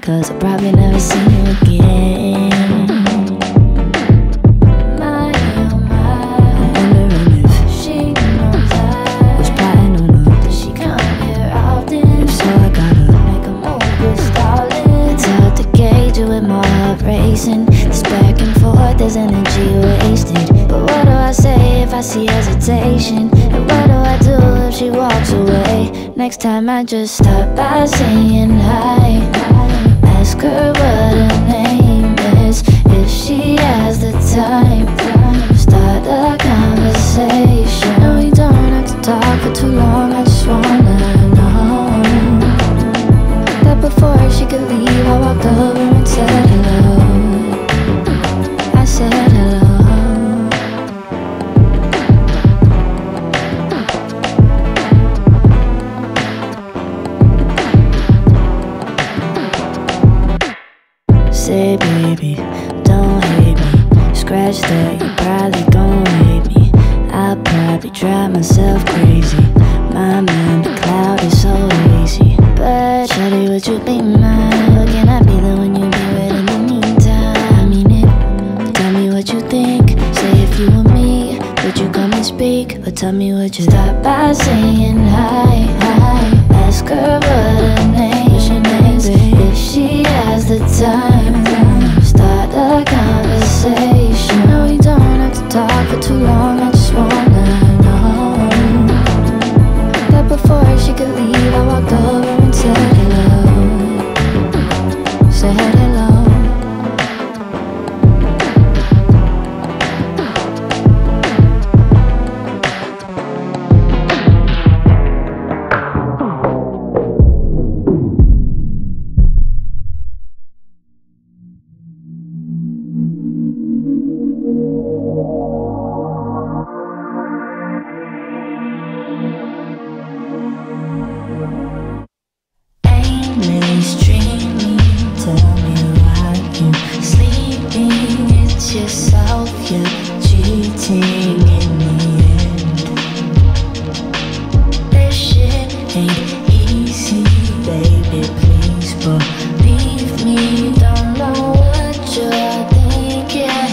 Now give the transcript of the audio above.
'cause I'll probably never see you again. My, oh my, I'm wondering if she knows I was plotting on her. Does she come here often? If so, I gotta make a move with stalling. It's hard to gauge it with my heart racing. This back and forth, there's energy wasted. But what do I say if I see hesitation? And what do I do if she walks away? Next time I just stop by saying hi. Ask her what her name is, if she has the time. Start a conversation. No, you don't have to talk for too long. I just wanna know that before she could leave, I walked over and said hello. I said hello. Say baby, don't hate me. Scratch that, you probably gon' hate me. I'll probably drive myself crazy. My mind, the cloud is so hazy. But shawty, would you be mine? Or can I be the one you be with in the meantime? I mean it, tell me what you think. Say if you were me, would you come and speak? Or tell me would you stop by saying hi, hi. Ask her what her name is, if she has the time. Start a conversation. No, you don't have to talk for too long. I just wanna know that before she could leave, I walked over and said hello. Said hello. Yourself, you're cheating in the end. This shit ain't easy, baby, please believe me. Don't know what you're thinking.